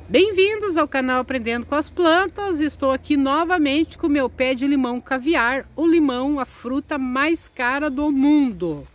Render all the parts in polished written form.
Bem-vindos ao canal Aprendendo com as Plantas. Estou aqui novamente com o meu pé de limão caviar, o limão, a fruta mais cara do mundo.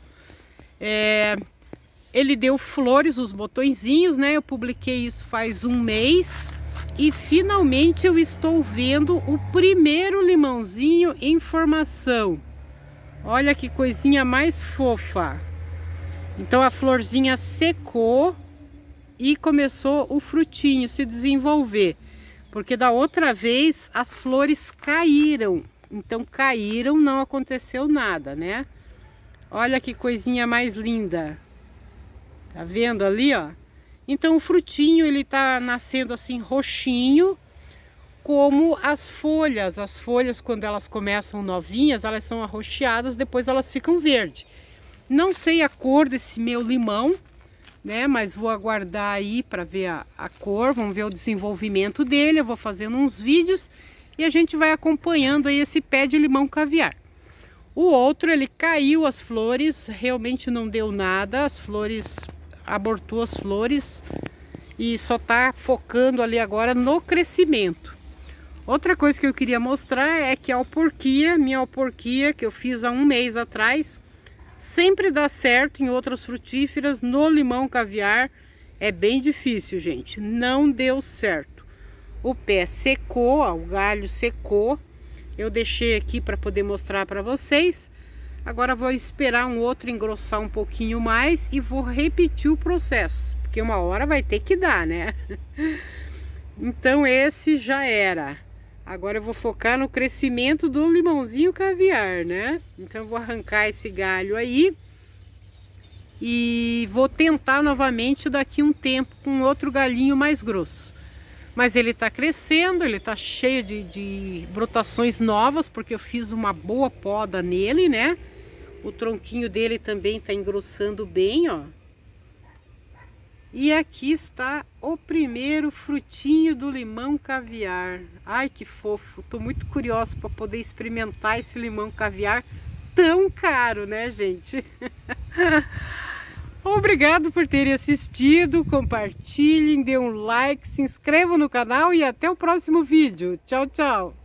Ele deu flores, os botõezinhos, né? Eu publiquei isso faz um mês e finalmente eu estou vendo o primeiro limãozinho em formação. Olha que coisinha mais fofa. Então a florzinha secou e começou o frutinho se desenvolver, porque da outra vez as flores caíram, então caíram, não aconteceu nada, né? Olha que coisinha mais linda, tá vendo ali, ó? Então o frutinho ele tá nascendo assim roxinho, como as folhas quando elas começam novinhas, elas são arroxeadas, depois elas ficam verde. Não sei a cor desse meu limão, né? Mas vou aguardar aí para ver a cor, vamos ver o desenvolvimento dele. Eu vou fazendo uns vídeos e a gente vai acompanhando aí esse pé de limão caviar. O outro, ele caiu as flores, realmente não deu nada, as flores, abortou as flores e só tá focando ali agora no crescimento. Outra coisa que eu queria mostrar é que a alporquia, minha alporquia, que eu fiz há um mês atrás, sempre dá certo em outras frutíferas. No limão caviar é bem difícil, gente, não deu certo. O pé secou, ó, o galho secou. Eu deixei aqui para poder mostrar para vocês. Agora vou esperar um outro engrossar um pouquinho mais e vou repetir o processo, porque uma hora vai ter que dar, né? Então esse já era. Agora eu vou focar no crescimento do limãozinho caviar, né? Então eu vou arrancar esse galho aí e vou tentar novamente daqui um tempo com outro galhinho mais grosso. Mas ele tá crescendo, ele tá cheio de brotações novas, porque eu fiz uma boa poda nele, né? O tronquinho dele também tá engrossando bem, ó. E aqui está o primeiro frutinho do limão caviar. Ai, que fofo! Tô muito curiosa para poder experimentar esse limão caviar tão caro, né, gente? Obrigado por terem assistido, compartilhem, dê um like, se inscrevam no canal e até o próximo vídeo. Tchau, tchau!